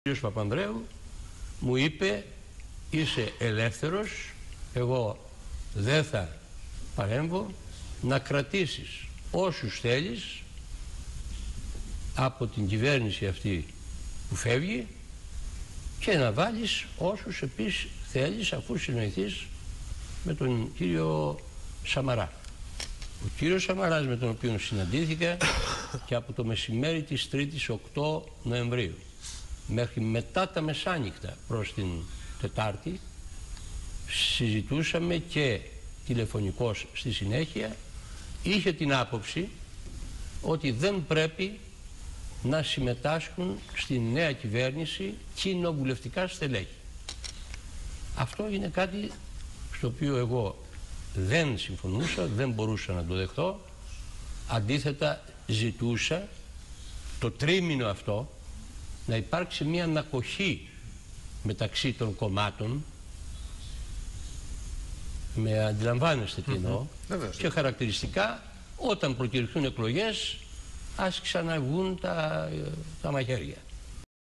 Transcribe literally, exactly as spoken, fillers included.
Ο κ. Παπανδρέου μου είπε, είσαι ελεύθερος, εγώ δεν θα παρέμβω, να κρατήσεις όσους θέλεις από την κυβέρνηση αυτή που φεύγει και να βάλεις όσους επίσης θέλεις, αφού συνοηθείς με τον κύριο Σαμαρά. Ο κύριος Σαμαράς, με τον οποίο συναντήθηκα και από το μεσημέρι της Τρίτης οκτώ Νοεμβρίου μέχρι μετά τα μεσάνυχτα προς την Τετάρτη, συζητούσαμε και τηλεφωνικώς στη συνέχεια. Είχε την άποψη ότι δεν πρέπει να συμμετάσχουν στη νέα κυβέρνηση κοινοβουλευτικά στελέχη. Αυτό είναι κάτι στο οποίο εγώ δεν συμφωνούσα, δεν μπορούσα να το δεχτώ. Αντίθετα ζητούσα το τρίμηνο αυτό να υπάρξει μια ανακοχή μεταξύ των κομμάτων, με αντιλαμβάνεστε τι εννοώ, mm-hmm. και χαρακτηριστικά όταν προκηρυχθούν εκλογές ας ξαναβγούν τα, τα μαχαίρια.